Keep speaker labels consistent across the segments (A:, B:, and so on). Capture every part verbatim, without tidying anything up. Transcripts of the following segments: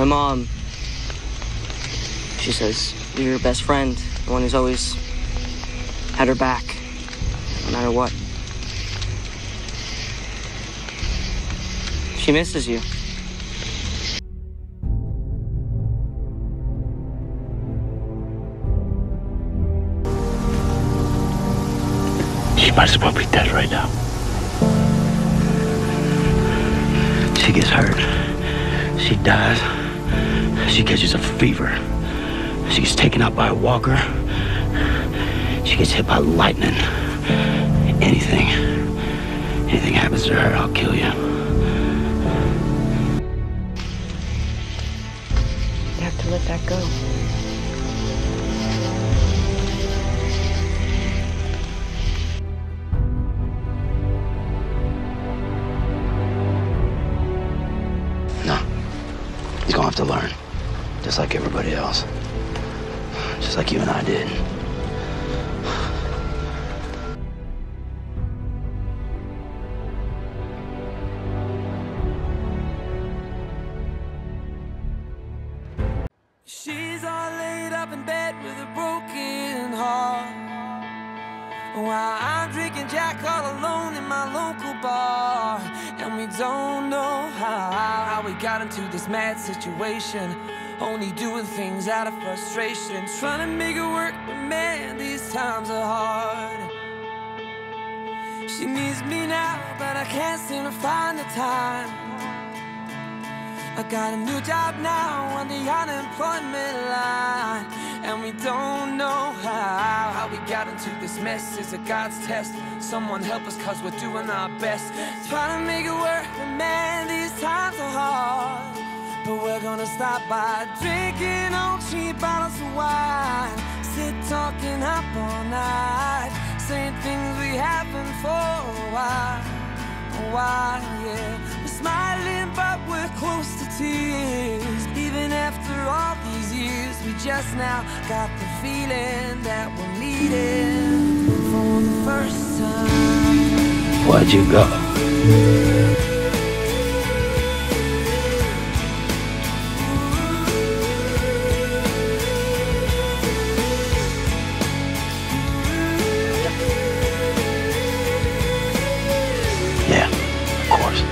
A: My mom, she says you're your best friend, the one who's always had her back, no matter what. She misses you.
B: She might as well be dead right now. She gets hurt. She dies. She catches a fever. She gets taken out by a walker. She gets hit by lightning. Anything. Anything happens to her, I'll kill you.
C: You have to let that go.
B: He's gonna have to learn, just like everybody else. Just like you and I did.
D: She's all laid up in bed with a broken heart, while I'm drinking Jack all alone in my local bar. And we don't know how, how we got into this mad situation, only doing things out of frustration, trying to make it work, but man, these times are hard. She needs me now, but I can't seem to find the time. I got a new job now on the unemployment line, and we don't know how, how we got into this mess. Is it God's test? Someone help us, cause we're doing our best, trying to make it work, but man, these times are hard. But we're gonna stop by drinking on cheap bottles of wine, sit talking up all night, saying things we haven't for a while, a while, yeah. We're smiling, but we're close to tears. Even after all these years, we just now got the feeling that we're meeting for the first time.
B: Why'd you go? Yeah, of course.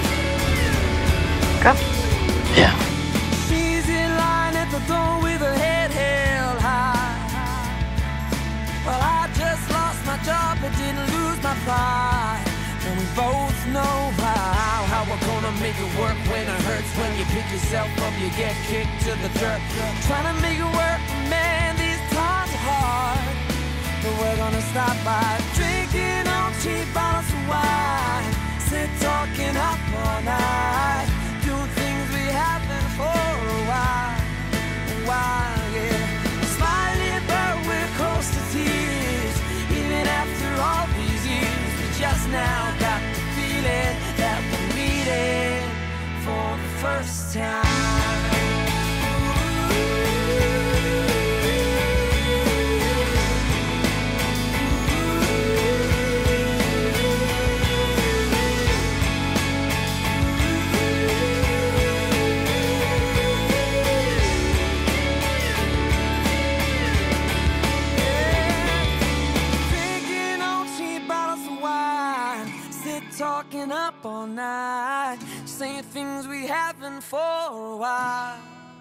C: Go.
B: Yeah.
D: She's in line at the door with her head held high. Well, I just lost my job but didn't lose my pride. And we both know how, how we're gonna make it work when it hurts. When you pick yourself up, you get kicked to the dirt. Trying to make it work, man, these times are hard. But we're gonna stop by drinking on cheap bottles of wine, sit talking up all night, doing things we haven't for a while, a while, yeah. Smiling, but we're close to tears. Even after all these years, we just now got the feeling that we're meeting for the first time. Talking up all night, saying things we haven't for a while.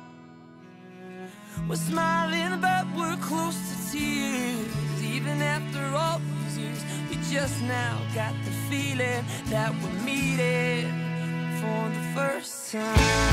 D: We're smiling, but we're close to tears. Even after all these years, we just now got the feeling that we're meeting for the first time.